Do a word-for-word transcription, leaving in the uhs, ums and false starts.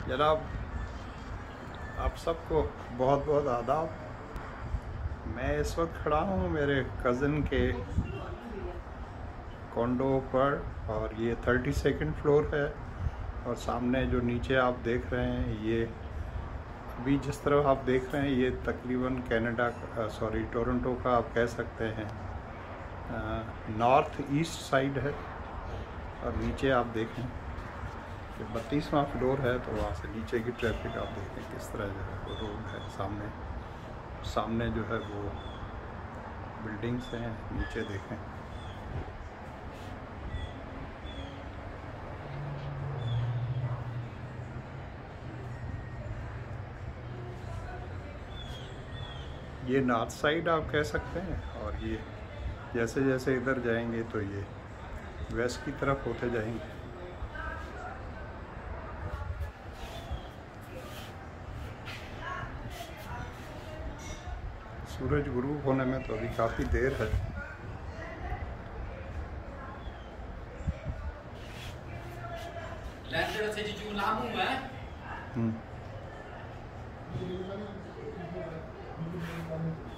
जनाब, आप सबको बहुत बहुत आदाब। मैं इस वक्त खड़ा हूँ मेरे कज़न के कॉन्डो पर और ये थर्टी सेकेंड फ्लोर है। और सामने जो नीचे आप देख रहे हैं, ये अभी जिस तरह आप देख रहे हैं, ये तकरीबन कनाडा सॉरी टोरंटो का आप कह सकते हैं नॉर्थ ईस्ट साइड है। और नीचे आप देखें कि बत्तीसवां फ्लोर है, तो वहाँ से नीचे की ट्रैफिक आप देखें किस तरह जो है वो रोड है। सामने सामने जो है वो बिल्डिंग्स हैं, नीचे देखें। ये नॉर्थ साइड आप कह सकते हैं, और ये जैसे जैसे इधर जाएंगे तो ये वेस्ट की तरफ होते जाएंगे। सूरज गुरूब होने में तो अभी काफ़ी देर है। हम्म